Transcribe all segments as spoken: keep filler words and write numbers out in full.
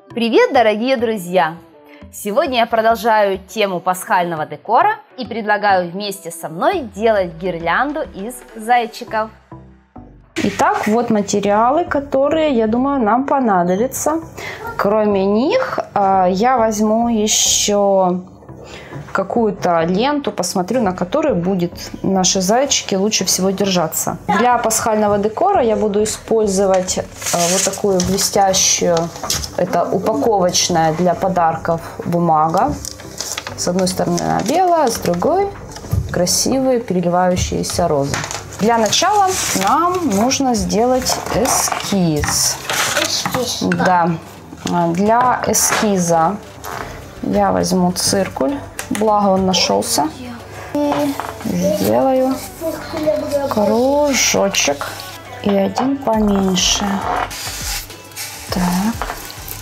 Привет, дорогие друзья! Сегодня я продолжаю тему пасхального декора и предлагаю вместе со мной делать гирлянду из зайчиков. Итак, вот материалы, которые, я думаю, нам понадобятся. Кроме них, я возьму еще какую-то ленту, посмотрю, на которой будут наши зайчики лучше всего держаться. Для пасхального декора я буду использовать вот такую блестящую, это упаковочная для подарков бумага. С одной стороны она белая, с другой красивые переливающиеся розы. Для начала нам нужно сделать эскиз. Эскиз. Да. Для эскиза я возьму циркуль, благо он нашелся, и сделаю кружочек и один поменьше. Так.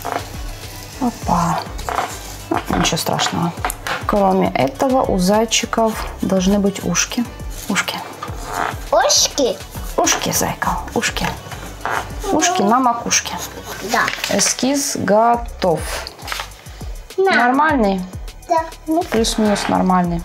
Опа. Ну, ничего страшного. Кроме этого у зайчиков должны быть ушки. Ушки. Ушки? Ушки, зайка, ушки. Ушки на макушке. Да. Эскиз готов. Да. Нормальный? Да. Ну, плюс-минус нормальный.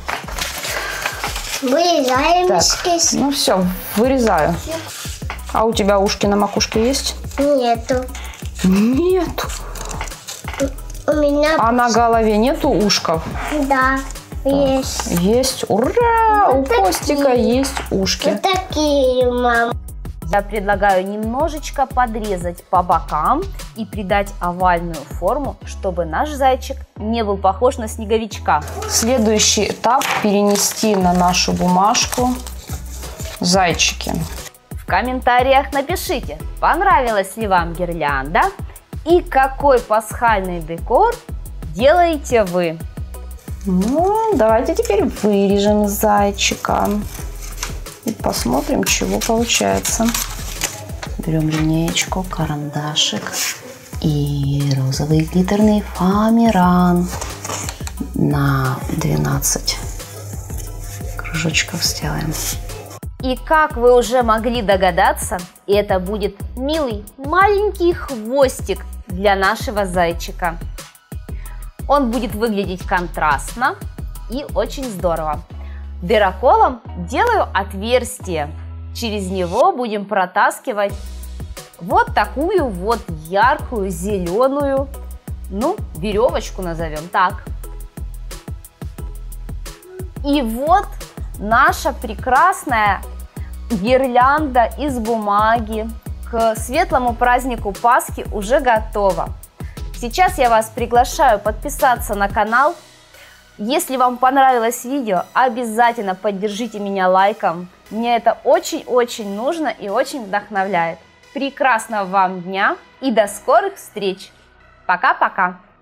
Вырезаем Так, эскиз. ну все, вырезаю. А у тебя ушки на макушке есть? Нету. Нету. У меня... А на голове нету ушков? Да, Так, есть. есть. Ура! Вот у такие. Костика есть ушки. Вот такие, мам. Я предлагаю немножечко подрезать по бокам и придать овальную форму, чтобы наш зайчик не был похож на снеговичка. Следующий этап – перенести на нашу бумажку зайчики. В комментариях напишите, понравилась ли вам гирлянда и какой пасхальный декор делаете вы. Ну, давайте теперь вырежем зайчика и посмотрим, чего получается. Берем линеечку, карандашик и розовый глиттерный фоамиран на двенадцать кружочков сделаем. И как вы уже могли догадаться, это будет милый маленький хвостик для нашего зайчика. Он будет выглядеть контрастно и очень здорово. Дыроколом делаю отверстие. Через него будем протаскивать вот такую вот яркую зеленую, ну, веревочку назовем так. И вот наша прекрасная гирлянда из бумаги к светлому празднику Пасхи уже готова. Сейчас я вас приглашаю подписаться на канал. Если вам понравилось видео, обязательно поддержите меня лайком. Мне это очень-очень нужно и очень вдохновляет. Прекрасного вам дня и до скорых встреч. Пока-пока.